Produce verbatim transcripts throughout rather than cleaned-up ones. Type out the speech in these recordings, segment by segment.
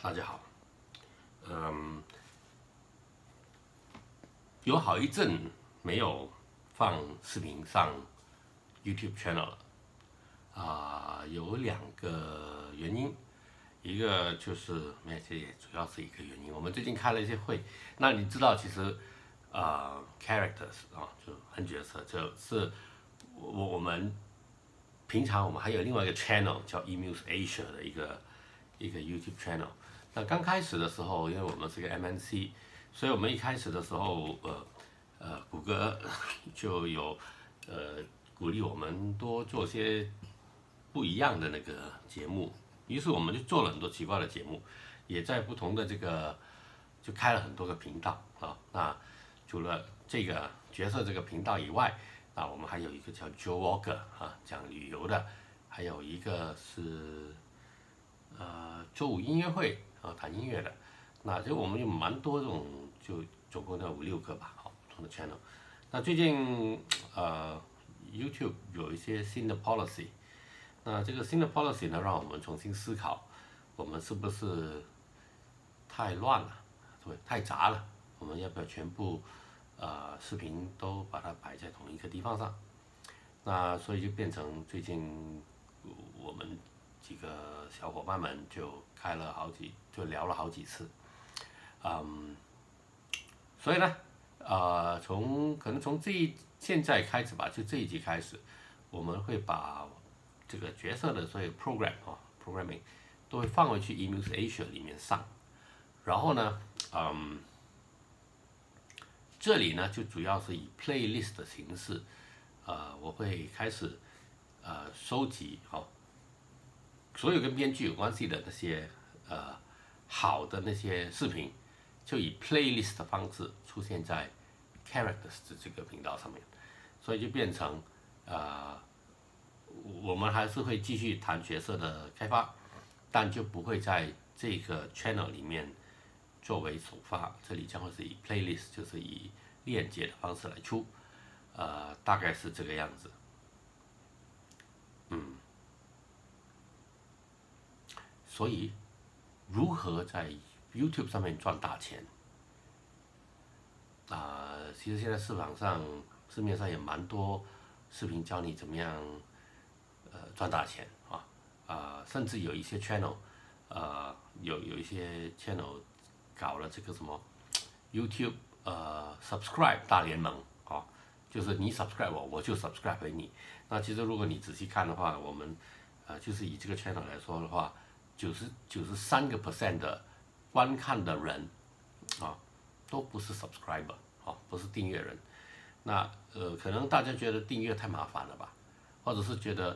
大家好，嗯，有好一阵没有放视频上 YouTube channel 了，啊、呃，有两个原因，一个就是没有，这也主要是一个原因。我们最近开了一些会，那你知道其实啊、呃、，characters 啊、哦，就很角色，就是我我们平常我们还有另外一个 channel 叫 eMuse Asia 的一个一个 YouTube channel。那刚开始的时候，因为我们是个 M N C， 所以我们一开始的时候，呃呃，谷歌就有呃鼓励我们多做些不一样的那个节目，于是我们就做了很多奇怪的节目，也在不同的这个就开了很多个频道啊。那除了这个角色这个频道以外，啊，我们还有一个叫 Joe Walker 啊，讲旅游的，还有一个是呃周五音乐会。啊，谈音乐的，那就我们有蛮多这种，就总共有五六个吧，好，不同的 channel。那最近呃 YouTube 有一些新的 policy， 那这个新的 policy 呢，让我们重新思考，我们是不是太乱了，对，太杂了，我们要不要全部呃视频都把它摆在同一个地方上？那所以就变成最近我们几个小伙伴们就开了好几，就聊了好几次，嗯，所以呢，呃，从可能从这一现在开始吧，就这一集开始，我们会把这个角色的所有 program 啊 programming 都会放回去 eMuse Asia 里面上，然后呢，嗯，这里呢就主要是以 playlist 的形式，呃，我会开始呃收集哦。所有跟编剧有关系的那些呃好的那些视频，就以 playlist 的方式出现在 characters 的这个频道上面，所以就变成呃我们还是会继续谈角色的开发，但就不会在这个 channel 里面作为首发，这里将会是以 playlist 就是以链接的方式来出，呃大概是这个样子，嗯。所以，如何在 YouTube 上面赚大钱？啊、呃，其实现在市场上、市面上也蛮多视频教你怎么样呃赚大钱啊啊、呃，甚至有一些 channel， 呃，有有一些 channel 搞了这个什么 YouTube 呃 subscribe 大联盟啊，就是你 subscribe 我，我就 subscribe 给你。那其实如果你仔细看的话，我们呃就是以这个 channel 来说的话。九十九十三个 percent 的观看的人啊，都不是 subscriber 啊，不是订阅人。那呃，可能大家觉得订阅太麻烦了吧，或者是觉得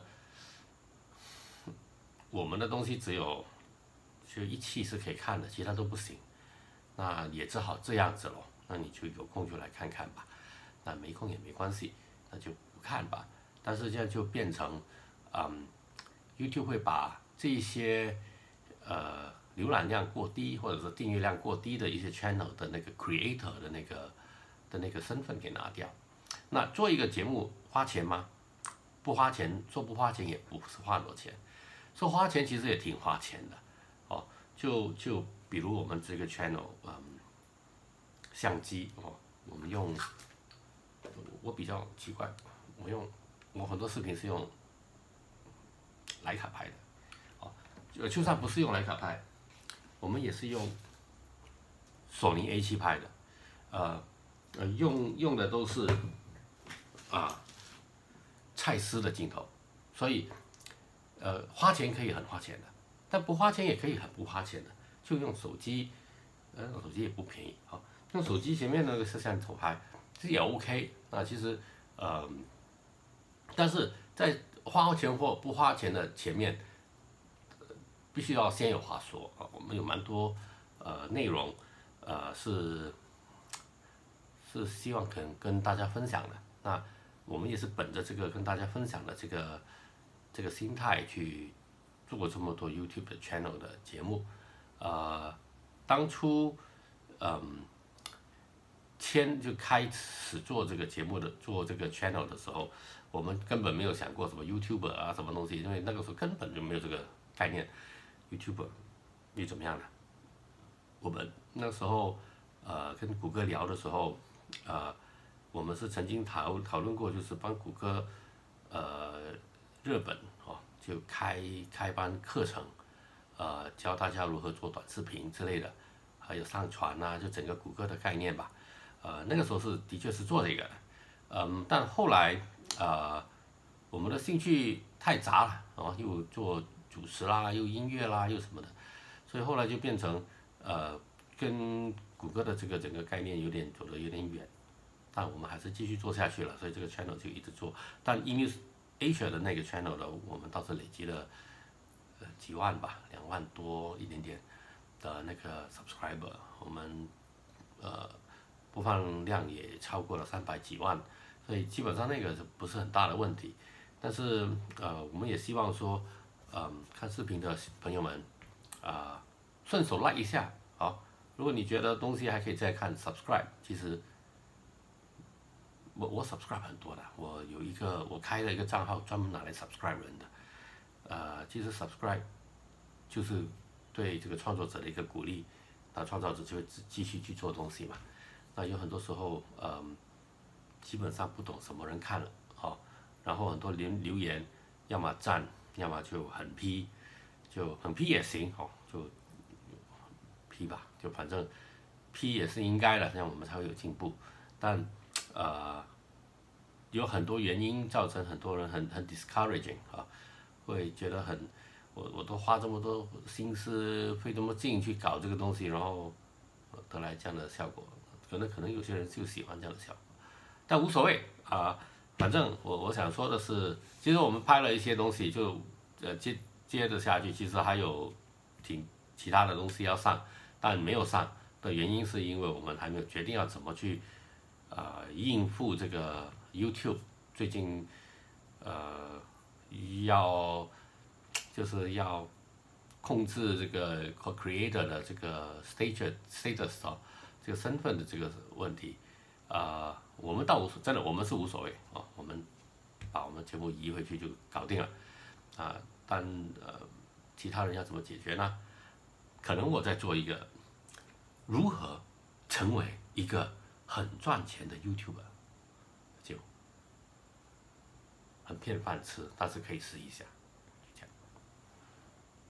我们的东西只有就一期是可以看的，其他都不行。那也只好这样子咯。那你就有空就来看看吧，那没空也没关系，那就不看吧。但是这样就变成，嗯 ，YouTube 会把这些呃浏览量过低或者是订阅量过低的一些 channel 的那个 creator 的那个的那个身份给拿掉。那做一个节目花钱吗？不花钱，说不花钱也不是花多钱，说花钱其实也挺花钱的哦。就就比如我们这个 channel， 嗯，相机哦，我们用我比较奇怪，我用我很多视频是用徕卡拍的。就就算不是用徕卡拍，我们也是用索尼 A 七 拍的，呃，呃用用的都是啊蔡司的镜头，所以呃花钱可以很花钱的，但不花钱也可以很不花钱的，就用手机，呃手机也不便宜啊，用手机前面那个摄像头拍，这也 OK。那其实呃，但是在花钱或不花钱的前面。必须要先有话说啊，我们有蛮多呃内容，呃是是希望可能跟大家分享的。那我们也是本着这个跟大家分享的这个这个心态去做这么多 YouTube 的 channel 的节目。呃，当初嗯签就开始做这个节目的做这个 channel 的时候，我们根本没有想过什么 YouTuber 啊什么东西，因为那个时候根本就没有这个概念。YouTuber 你怎么样的？ 我们那时候呃跟谷歌聊的时候，呃，我们是曾经讨讨论过，就是帮谷歌呃日本哦就开开班课程，呃教大家如何做短视频之类的，还有上传啊，就整个谷歌的概念吧。呃，那个时候是的确是做这个的，嗯，但后来呃我们的兴趣太杂了，哦，又做主持啦，又音乐啦，又什么的，所以后来就变成呃跟谷歌的这个整个概念有点走得有点远，但我们还是继续做下去了，所以这个 channel 就一直做。但 eMews Asia 的那个 channel 呢，我们倒是累积了呃几万吧，两万多一点点的那个 subscriber，我们呃播放量也超过了三百几万，所以基本上那个不是很大的问题。但是呃，我们也希望说，嗯，看视频的朋友们啊、顺手 like 一下，好。如果你觉得东西还可以再看 subscribe，其实我我 subscribe 很多的，我有一个我开了一个账号专门拿来 subscribe 人的，呃，其实 subscribe 就是对这个创作者的一个鼓励，那创造者就会继续去做东西嘛。那有很多时候，嗯，基本上不懂什么人看了，哦，然后很多留留言，要么赞，要么就很批，就很批也行，哦，就批吧，就反正批也是应该的，这样我们才会有进步。但呃，有很多原因造成很多人很很 discouraging 啊，会觉得很，我我都花这么多心思费这么劲去搞这个东西，然后得来这样的效果，可能可能有些人就喜欢这样的效果，但无所谓啊，反正我我想说的是，其实我们拍了一些东西就呃接接着下去，其实还有挺其他的东西要上，但没有上的原因是因为我们还没有决定要怎么去呃应付这个 YouTube 最近呃要就是要控制这个 creator 的这个 status status 哦，这个身份的这个问题，啊、呃，我们倒无所真的我们是无所谓哦，我们把我们节目移回去就搞定了啊、但呃其他人要怎么解决呢？可能我在做一个如何成为一个很赚钱的 YouTuber，就很骗饭吃，但是可以试一下。